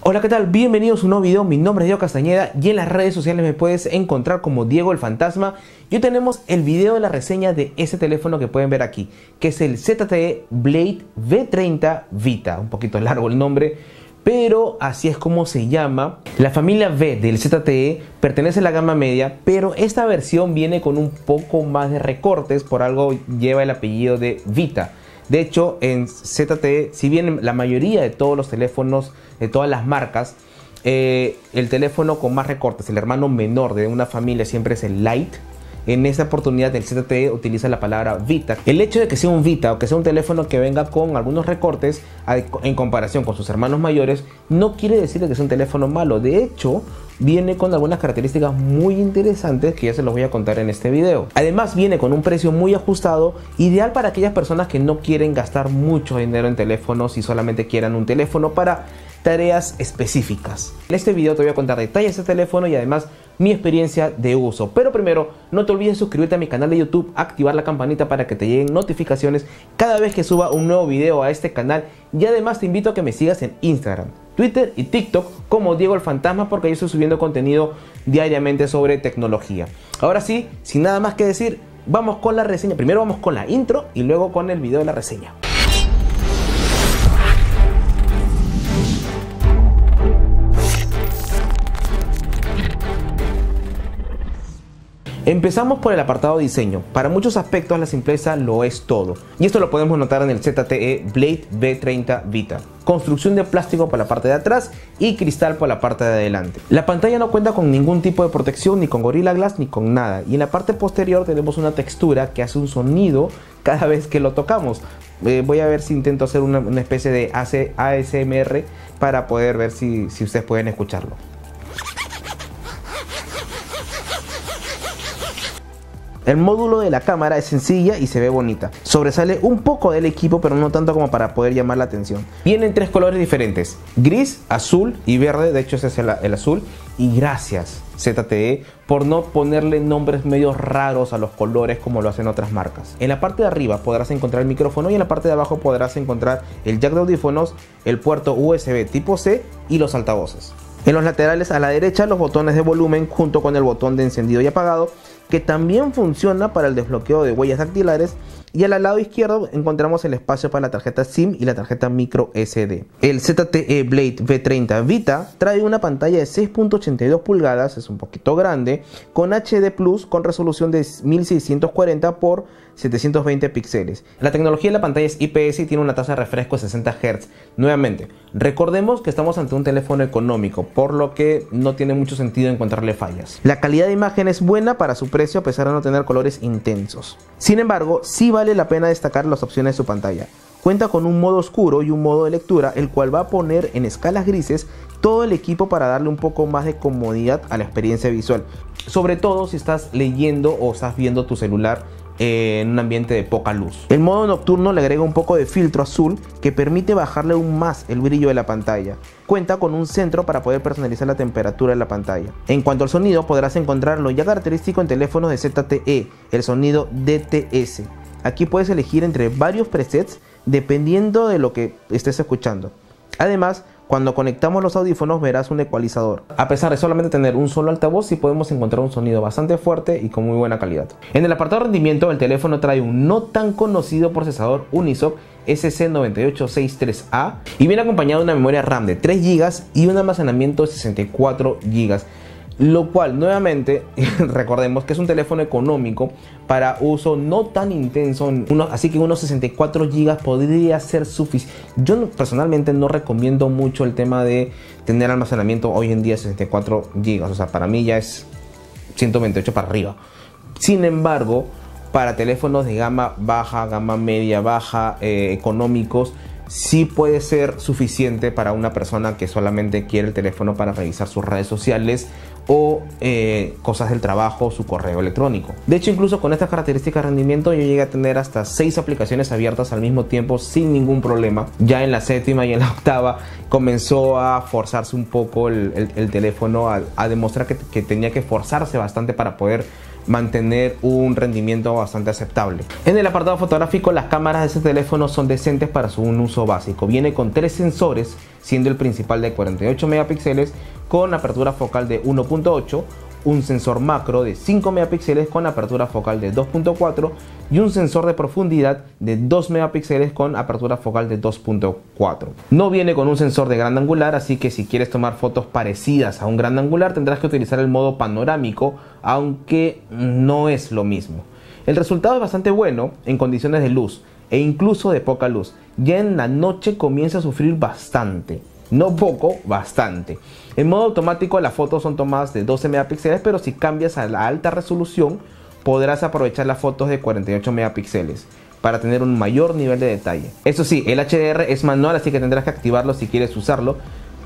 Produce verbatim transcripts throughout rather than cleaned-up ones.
Hola, ¿qué tal? Bienvenidos a un nuevo video. Mi nombre es Diego Castañeda y en las redes sociales me puedes encontrar como Diego el Fantasma. Y hoy tenemos el video de la reseña de ese teléfono que pueden ver aquí, que es el Z T E Blade V treinta Vita. Un poquito largo el nombre, pero así es como se llama. La familia V del Z T E pertenece a la gama media, pero esta versión viene con un poco más de recortes, por algo lleva el apellido de Vita. De hecho, en Z T E, si bien la mayoría de todos los teléfonos, de todas las marcas, eh, el teléfono con más recortes, el hermano menor de una familia siempre es el Lite, en esta oportunidad el Z T E utiliza la palabra Vita. El hecho de que sea un Vita o que sea un teléfono que venga con algunos recortes en comparación con sus hermanos mayores, no quiere decir que sea un teléfono malo. De hecho, viene con algunas características muy interesantes que ya se los voy a contar en este video. Además, viene con un precio muy ajustado, ideal para aquellas personas que no quieren gastar mucho dinero en teléfonos y solamente quieran un teléfono para tareas específicas. En este video te voy a contar detalles de este teléfono y además mi experiencia de uso. Pero primero, no te olvides suscribirte a mi canal de YouTube, activar la campanita para que te lleguen notificaciones cada vez que suba un nuevo video a este canal. Y además te invito a que me sigas en Instagram, Twitter y TikTok como Diego el Fantasma, porque yo estoy subiendo contenido diariamente sobre tecnología. Ahora sí, sin nada más que decir, vamos con la reseña. Primero vamos con la intro y luego con el video de la reseña. Empezamos por el apartado diseño. Para muchos aspectos la simpleza lo es todo, y esto lo podemos notar en el Z T E Blade V treinta Vita. Construcción de plástico por la parte de atrás y cristal por la parte de adelante. La pantalla no cuenta con ningún tipo de protección, ni con Gorilla Glass ni con nada, y en la parte posterior tenemos una textura que hace un sonido cada vez que lo tocamos. Eh, voy a ver si intento hacer una, una especie de A S M R para poder ver si, si ustedes pueden escucharlo. El módulo de la cámara es sencilla y se ve bonita. Sobresale un poco del equipo, pero no tanto como para poder llamar la atención. Vienen tres colores diferentes: gris, azul y verde. De hecho ese es el, el azul. Y gracias Z T E por no ponerle nombres medio raros a los colores como lo hacen otras marcas. En la parte de arriba podrás encontrar el micrófono y en la parte de abajo podrás encontrar el jack de audífonos, el puerto U S B tipo C y los altavoces. En los laterales a la derecha los botones de volumen junto con el botón de encendido y apagado, que también funciona para el desbloqueo de huellas dactilares, y al lado izquierdo encontramos el espacio para la tarjeta SIM y la tarjeta micro S D. El Z T E Blade V treinta Vita trae una pantalla de seis punto ochenta y dos pulgadas, es un poquito grande, con H D Plus con resolución de mil seiscientos cuarenta por setecientos veinte píxeles. La tecnología de la pantalla es I P S y tiene una tasa de refresco de sesenta hertz. Nuevamente, recordemos que estamos ante un teléfono económico, por lo que no tiene mucho sentido encontrarle fallas. La calidad de imagen es buena para su precio, a pesar de no tener colores intensos. Sin embargo, sí vale la pena destacar las opciones de su pantalla. Cuenta con un modo oscuro y un modo de lectura, el cual va a poner en escalas grises todo el equipo para darle un poco más de comodidad a la experiencia visual, sobre todo si estás leyendo o estás viendo tu celular en un ambiente de poca luz. El modo nocturno le agrega un poco de filtro azul que permite bajarle aún más el brillo de la pantalla. Cuenta con un centro para poder personalizar la temperatura de la pantalla. En cuanto al sonido, podrás encontrar lo ya característico en teléfonos de Z T E, el sonido D T S. Aquí puedes elegir entre varios presets dependiendo de lo que estés escuchando. Además, cuando conectamos los audífonos verás un ecualizador. A pesar de solamente tener un solo altavoz, sí podemos encontrar un sonido bastante fuerte y con muy buena calidad. En el apartado de rendimiento, el teléfono trae un no tan conocido procesador Unisoc S C nueve ocho sesenta y tres A y viene acompañado de una memoria RAM de tres gigas y un almacenamiento de sesenta y cuatro gigas. Lo cual, nuevamente, recordemos que es un teléfono económico para uso no tan intenso, uno, así que unos sesenta y cuatro gigas podría ser suficiente. Yo personalmente no recomiendo mucho el tema de tener almacenamiento hoy en día sesenta y cuatro gigas, o sea, para mí ya es ciento veintiocho para arriba. Sin embargo, para teléfonos de gama baja, gama media baja, eh, económicos, sí puede ser suficiente para una persona que solamente quiere el teléfono para revisar sus redes sociales o eh, cosas del trabajo, su correo electrónico. De hecho, incluso con estas características de rendimiento yo llegué a tener hasta seis aplicaciones abiertas al mismo tiempo sin ningún problema. Ya en la séptima y en la octava comenzó a forzarse un poco el, el, el teléfono a, a demostrar que, que tenía que forzarse bastante para poder mantener un rendimiento bastante aceptable. En el apartado fotográfico, las cámaras de este teléfono son decentes para su un uso básico. Viene con tres sensores, siendo el principal de cuarenta y ocho megapíxeles con apertura focal de uno punto ocho, un sensor macro de cinco megapíxeles con apertura focal de dos punto cuatro y un sensor de profundidad de dos megapíxeles con apertura focal de dos punto cuatro. No viene con un sensor de gran angular, así que si quieres tomar fotos parecidas a un gran angular tendrás que utilizar el modo panorámico, aunque no es lo mismo. El resultado es bastante bueno en condiciones de luz e incluso de poca luz. Ya en la noche comienza a sufrir bastante. No poco, bastante. En modo automático las fotos son tomadas de doce megapíxeles, pero si cambias a la alta resolución podrás aprovechar las fotos de cuarenta y ocho megapíxeles para tener un mayor nivel de detalle. Eso sí, el H D R es manual, así que tendrás que activarlo si quieres usarlo,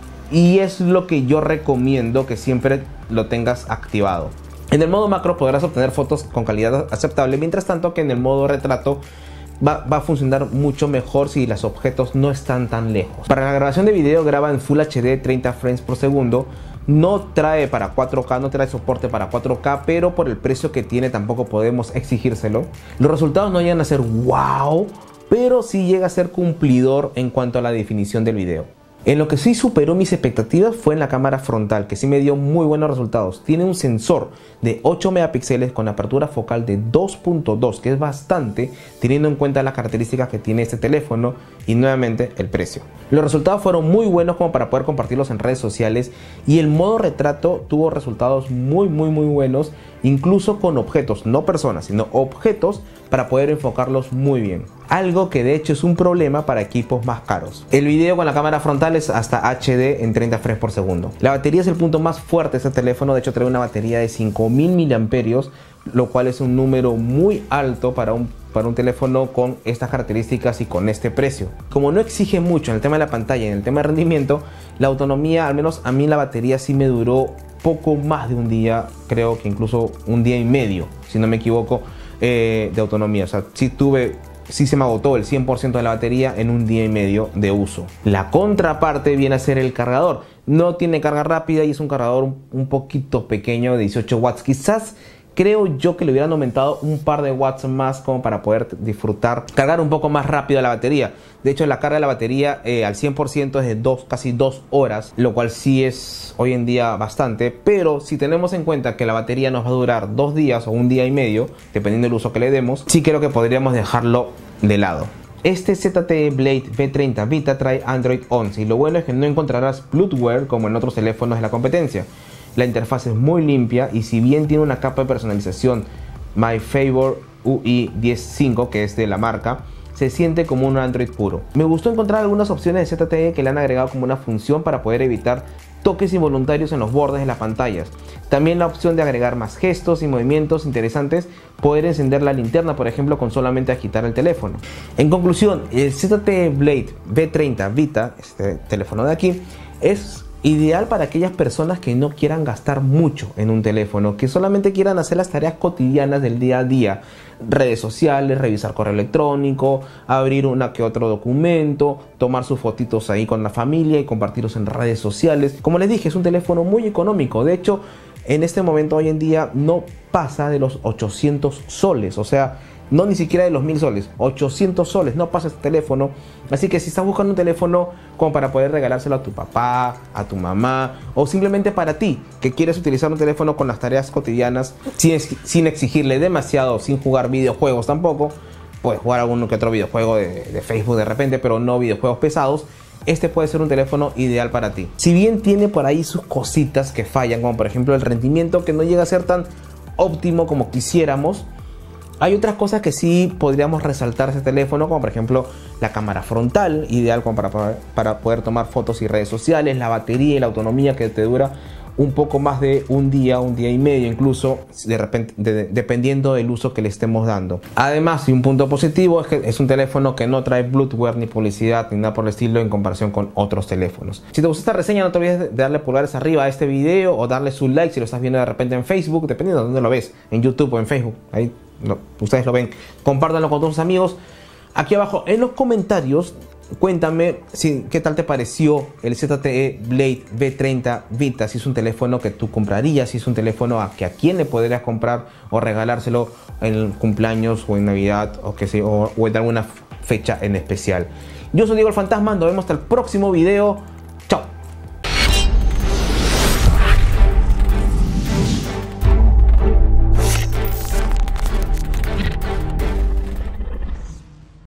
y es lo que yo recomiendo, que siempre lo tengas activado. En el modo macro podrás obtener fotos con calidad aceptable, mientras tanto que en el modo retrato Va, va a funcionar mucho mejor si los objetos no están tan lejos. Para la grabación de video graba en Full H D treinta frames por segundo. No trae para cuatro K, no trae soporte para cuatro K, pero por el precio que tiene tampoco podemos exigírselo. Los resultados no llegan a ser wow, pero sí llega a ser cumplidor en cuanto a la definición del video. En lo que sí superó mis expectativas fue en la cámara frontal, que sí me dio muy buenos resultados. Tiene un sensor de ocho megapíxeles con apertura focal de dos punto dos, que es bastante teniendo en cuenta las características que tiene este teléfono y nuevamente el precio. Los resultados fueron muy buenos como para poder compartirlos en redes sociales, y el modo retrato tuvo resultados muy muy muy buenos, incluso con objetos, no personas, sino objetos, para poder enfocarlos muy bien. Algo que de hecho es un problema para equipos más caros. El video con la cámara frontal es hasta H D en treinta frames por segundo. La batería es el punto más fuerte de este teléfono. De hecho trae una batería de cinco mil miliamperios, lo cual es un número muy alto para un, para un teléfono con estas características y con este precio. Como no exige mucho en el tema de la pantalla y en el tema de rendimiento, la autonomía, al menos a mí la batería sí me duró poco más de un día, creo que incluso un día y medio, si no me equivoco, eh, de autonomía. O sea, sí tuve... sí se me agotó el cien por ciento de la batería en un día y medio de uso. La contraparte viene a ser el cargador. No tiene carga rápida y es un cargador un, un poquito pequeño de dieciocho watts. Quizás creo yo que le hubieran aumentado un par de watts más como para poder disfrutar, cargar un poco más rápido la batería. De hecho, la carga de la batería eh, al cien por ciento es de dos, casi dos horas, lo cual sí es hoy en día bastante. Pero si tenemos en cuenta que la batería nos va a durar dos días o un día y medio, dependiendo del uso que le demos, sí creo que podríamos dejarlo de lado. Este Z T E Blade V treinta Vita trae Android once, y lo bueno es que no encontrarás bloatware como en otros teléfonos de la competencia. La interfaz es muy limpia, y si bien tiene una capa de personalización My Favor U I diez punto cinco, que es de la marca, se siente como un Android puro. Me gustó encontrar algunas opciones de Z T E que le han agregado como una función para poder evitar toques involuntarios en los bordes de las pantallas. También la opción de agregar más gestos y movimientos interesantes, poder encender la linterna por ejemplo con solamente agitar el teléfono. En conclusión, el Z T E Blade V treinta Vita, este teléfono de aquí, es ideal para aquellas personas que no quieran gastar mucho en un teléfono, que solamente quieran hacer las tareas cotidianas del día a día, redes sociales, revisar correo electrónico, abrir una que otro documento, tomar sus fotitos ahí con la familia y compartirlos en redes sociales. Como les dije, es un teléfono muy económico. De hecho, en este momento hoy en día no pasa de los ochocientos soles, o sea, no ni siquiera de los mil soles, ochocientos soles, no pasa este teléfono. Así que si estás buscando un teléfono como para poder regalárselo a tu papá, a tu mamá, o simplemente para ti, que quieres utilizar un teléfono con las tareas cotidianas sin, sin exigirle demasiado, sin jugar videojuegos tampoco, puedes jugar algún que otro videojuego de, de Facebook de repente, pero no videojuegos pesados, este puede ser un teléfono ideal para ti. Si bien tiene por ahí sus cositas que fallan, como por ejemplo el rendimiento, que no llega a ser tan óptimo como quisiéramos, hay otras cosas que sí podríamos resaltar ese teléfono, como por ejemplo la cámara frontal, ideal como para, poder, para poder tomar fotos y redes sociales, la batería y la autonomía que te dura un poco más de un día, un día y medio incluso, de repente, de, de, dependiendo del uso que le estemos dando. Además, y un punto positivo es que es un teléfono que no trae bloatware ni publicidad ni nada por el estilo en comparación con otros teléfonos. Si te gustó esta reseña, no te olvides de darle pulgares arriba a este video o darle su like si lo estás viendo de repente en Facebook, dependiendo de dónde lo ves, en YouTube o en Facebook, ahí no, ustedes lo ven. Compártanlo con todos sus amigos. Aquí abajo en los comentarios cuéntame si, qué tal te pareció el Z T E Blade V treinta Vita, si es un teléfono que tú comprarías, si es un teléfono a que a quién le podrías comprar o regalárselo en cumpleaños o en Navidad o, que sé, o, o en alguna fecha en especial. Yo soy Diego el Fantasma, nos vemos hasta el próximo video.